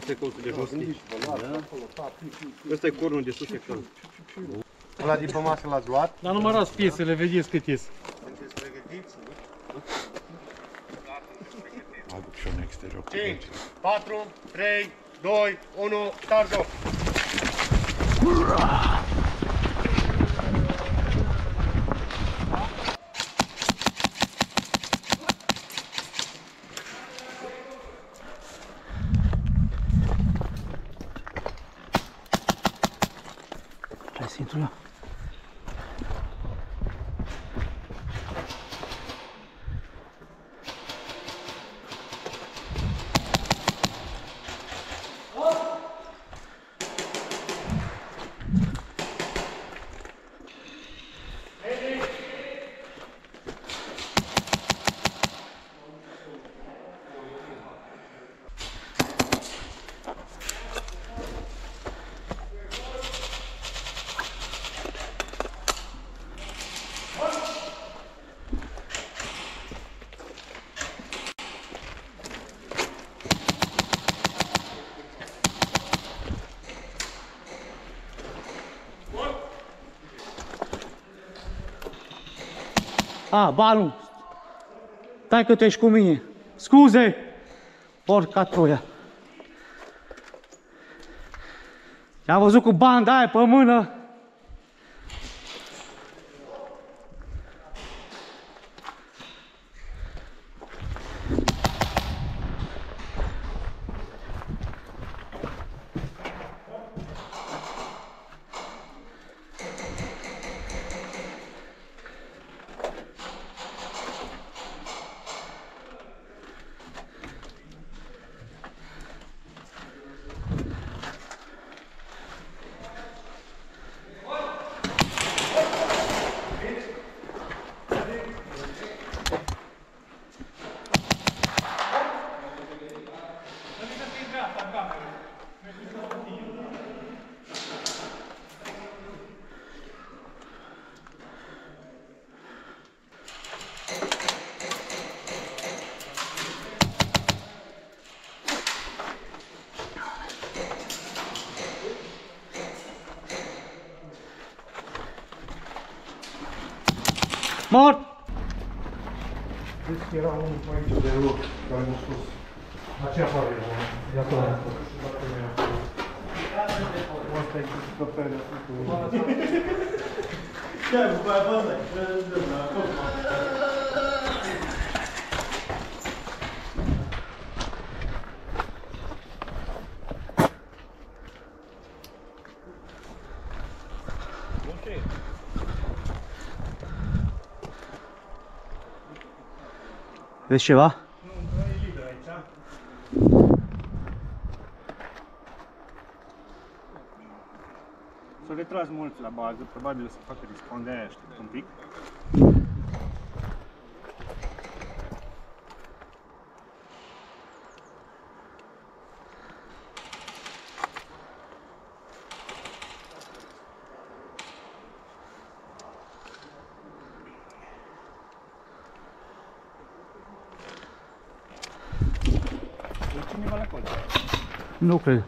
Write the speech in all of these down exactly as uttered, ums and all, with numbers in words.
Asta e colțul de jos. Ăsta e cornul de sus, e clar. Ăla din pe masă l-ați luat? Dar numărați piesele, vedeți cât ies. Sunteți pregătiți? Aduc și eu în exterior. cinci, patru, trei, doi, unu, start-o! Hai să intru eu. A, banul! Stai că tu ești cu mine! Scuze! Porca troia! Te-am văzut cu banda aia pe mână! Mort! Deci era unul aici de loc care mi-a spus. Aceea pare era, de acolo am fost. Asta e cu scăpele. Chiar, cu aia bază, că la tot. Vezi ceva? Nu, nu e liber aici. S-au retras mulți la bază, probabil să facă respawn, de aia aștept un pic. Cineva la colț. Nu cred.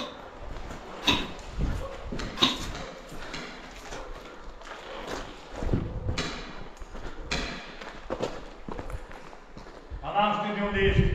Dar n-am știut de unde ești.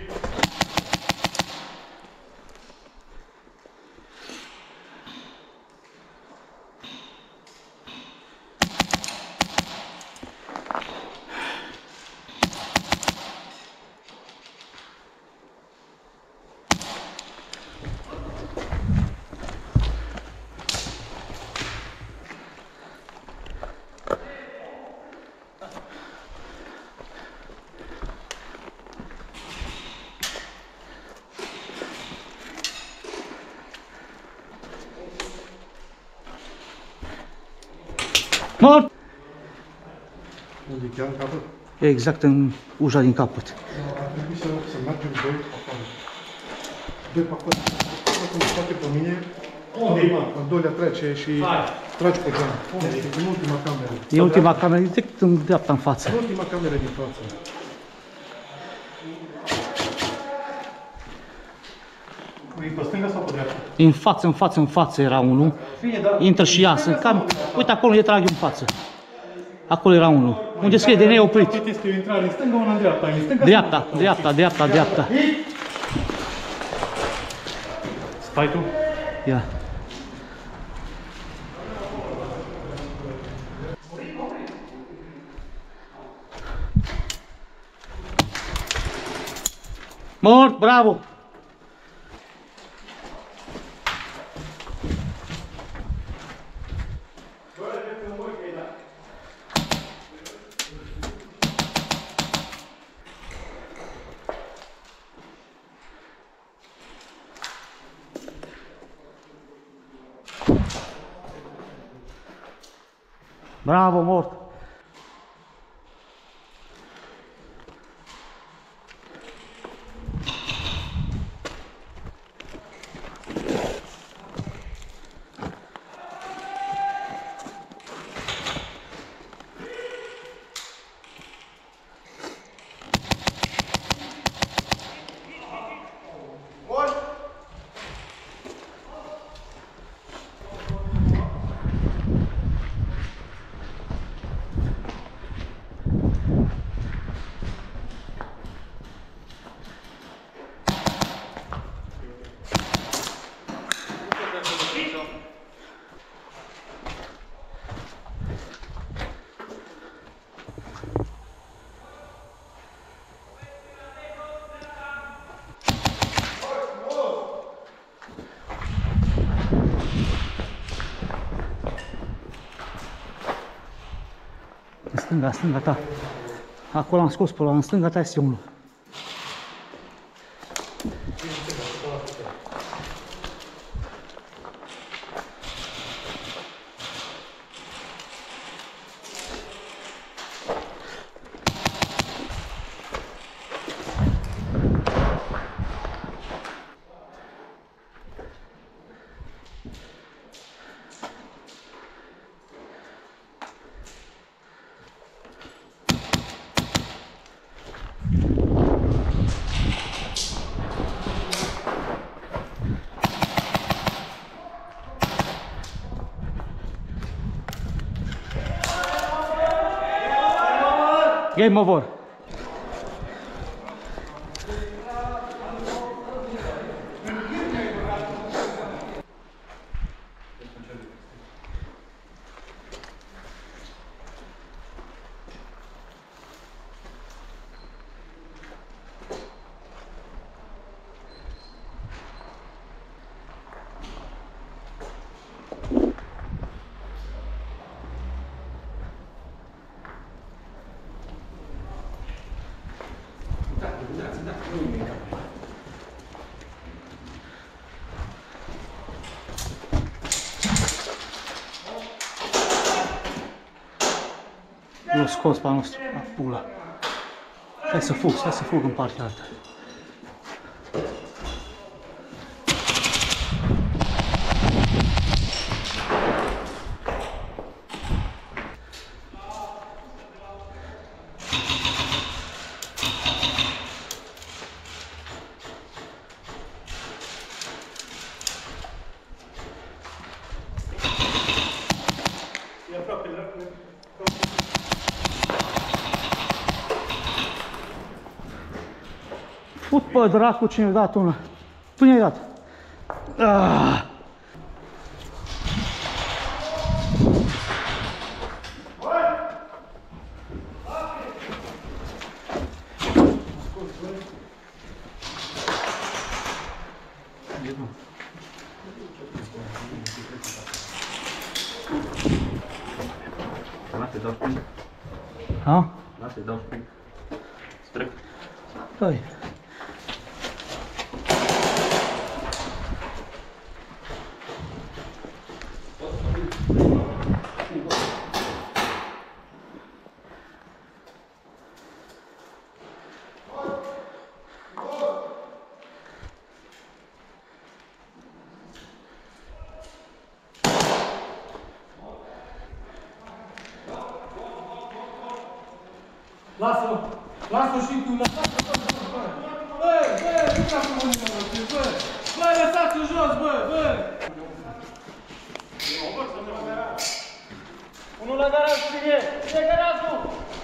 Mort! Unde chiar în capăt? Exact în ușa din capăt. Ar trebui să, să mergem doi acolo. Doi pe acolo. Acolo cum scoate pe mine. Unde e? Al doilea trece și tragi pe geam. Este în ultima cameră. E ultima cameră, direct în dreapta în față. În ultima cameră din față. E pe stânga sau pe dreapta? În față, în față, în față era unul. Intră și iasă. Cam, uite acolo e trag eu în față. Acolo era unul. Unde scrie de neoprit. Cât este o intrare în stânga, una în dreapta? În stânga Dreapta, dreapta, dreapta, dreapta. Stai tu? Ia. Mort, bravo! Bravo, mort! În stânga, în stânga ta. Acolo am scos pe ăla, în stânga ta este unul. Game over. L-a scos pe al nostru, la pula. Hai să fug, hai să fug în partea alta. Fut pe dracu cine i-a dat una. Tu ne-ai dat. Ah. Lasă-i dau spring. Ha? Lasă-i dau spring. Strec. Păi. Lasă-mă! Lasă-o și tu! Lasă-o! Bă, bă, nu ca să mă numără, bă! Bă, lăsați-o jos, bă, bă! Unul la garaj, cine? Cine e garajul?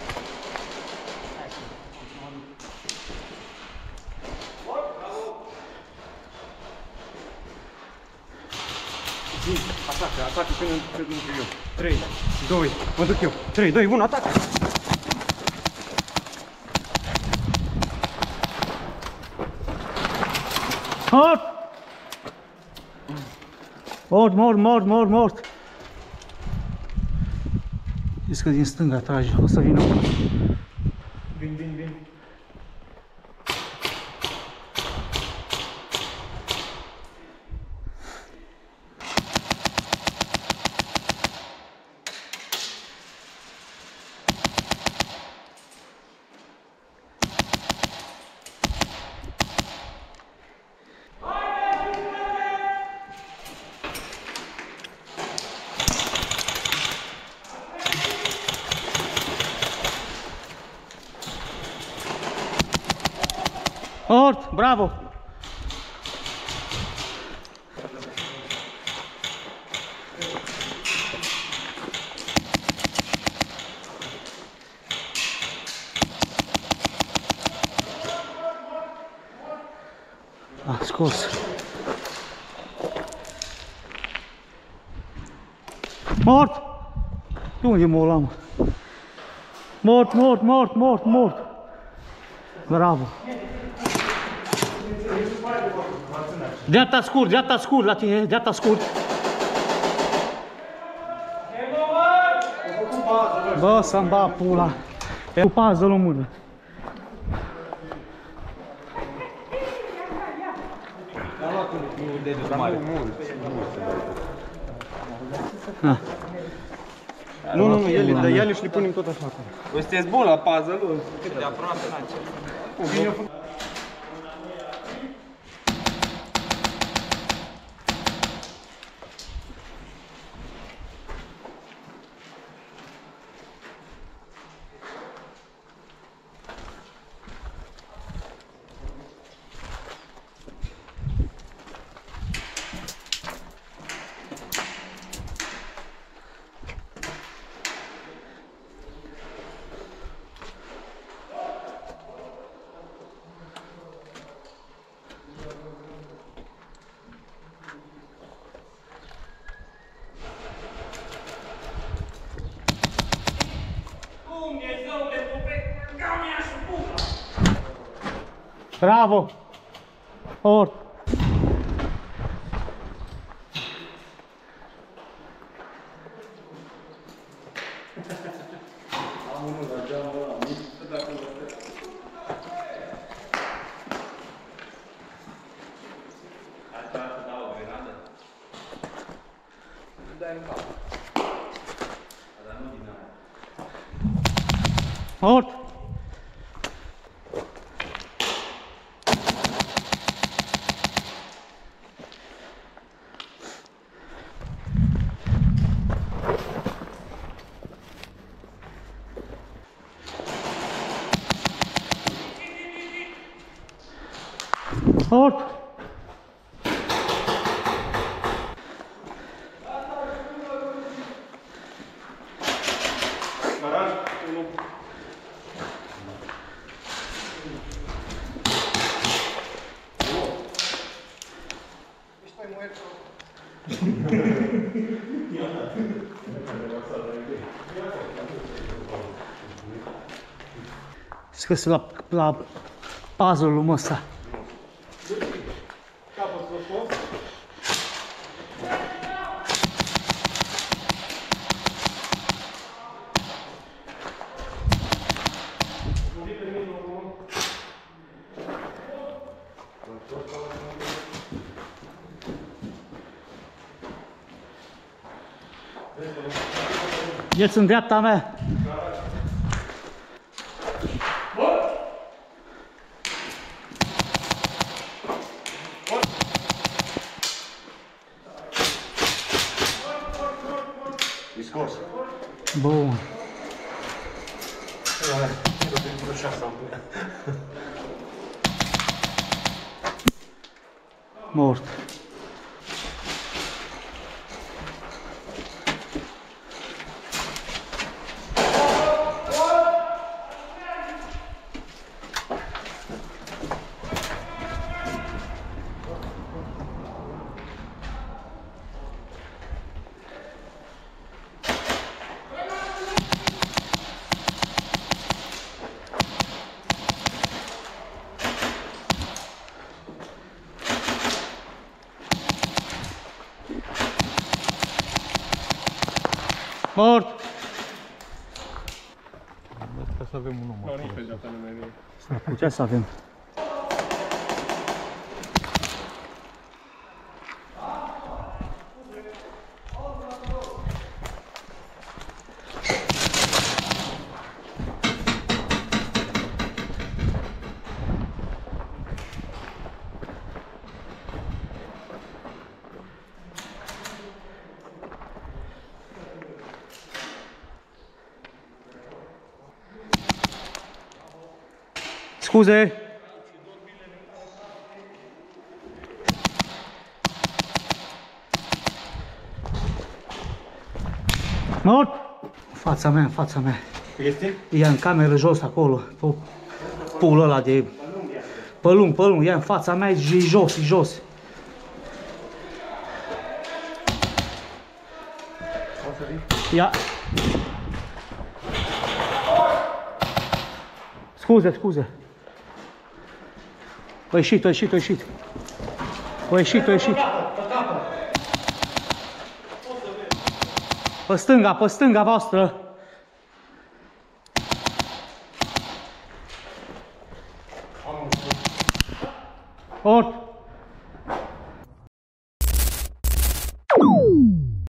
Atacă, atacă până în eu. trei, doi, mă duc eu. trei, doi, unu, atacă! Mort! Mort, mort, mort, mort, mort! Zici că din stânga trage, o să vină unul. Vin, vin, vin. Mort, bravo! A scos. Mort! De unde mă luam? Mort, mort, mort, mort, mort! Bravo! Dreapta scurt, dreapta scurt la tine, dreapta scurt. Bă, să-mi ba pula. E cu puzzle-ul în mână. Nu, nu, nu, ele, dar ele și le punem tot așa acum. Voi sunteți bun la puzzle-ul? De aproape la ce? Bravo! Mort! Mort! Mort! Scris la, la puzzle-ul ăsta. Ieți în dreapta mea. Bun. Mort. Mort! Ca să avem un om acolo. Putea să avem. Scuze! Mort! Fața mea, fața mea. Este? E în cameră jos acolo, pe pulul ăla de... Pe lung, pe lung, ia în fața mea, e jos, e jos. Ia. Scuze, scuze. O ieșit, o ieșit, o ieșit. O ieșit, o ieșit. Pe stânga, pe stânga voastră. Ort.